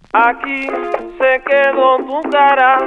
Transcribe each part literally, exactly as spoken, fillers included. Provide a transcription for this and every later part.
Aquí se quedó tu cara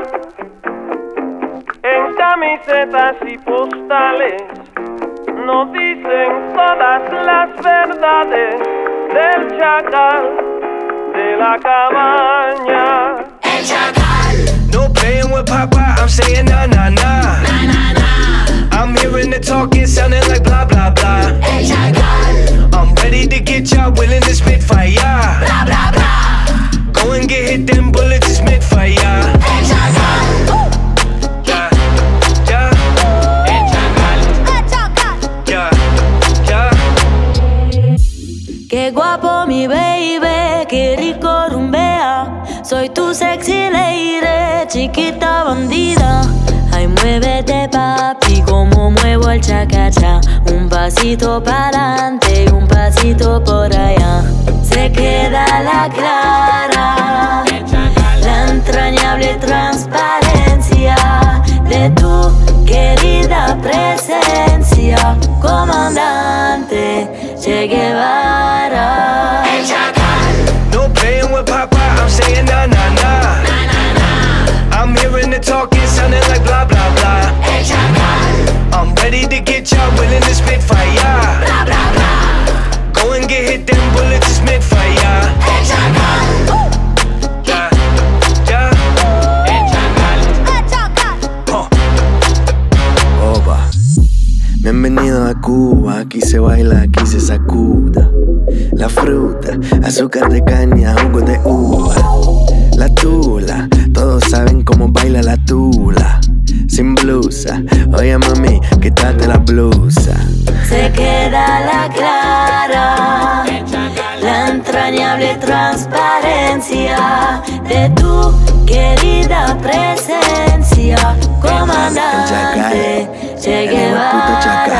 en camisetas y postales. Nos dicen todas las verdades del chacal de la cabaña. El chacal. No playing with Papa, I'm saying na na na. Na na na. I'm hearing the talking, sounding like blah blah blah. El chacal. I'm ready to get y'all willing to spit fire. Blah blah blah. Go and get hit, them bullets is meant for ya. El chacal. Yeah, yeah. El chacal. El chacal. Yeah, yeah. Qué guapo mi baby, qué rico rumbea. Soy tu sexy lady, chiquita bandida. Ay, muévete papi, como muevo el chacacha. Un pasito para adelante y un pasito por allá. Se queda la clara, la entrañable transparencia de tu querida presencia, comandante Che Guevara. El chacal. No playing with Papa, I'm saying na na na. Na na na. I'm hearing the talking, sounding like blah blah blah. El chacal. I'm ready to get y'all willing to spit fire. Blah blah blah. Go and get hit, them bullets is meant for ya. El chacal. Yeah, yeah. El chacal. El chacal. Huh. Opa. Bienvenido a Cuba, aquí se baila, aquí se sacuda. La fruta, azúcar de caña, jugo de uva. La tula, todos saben cómo baila la tula. Sin blusa, oye mami, quítate la blusa. Se queda la clara, la entrañable transparencia de tu querida presencia, comandante Che Guevara.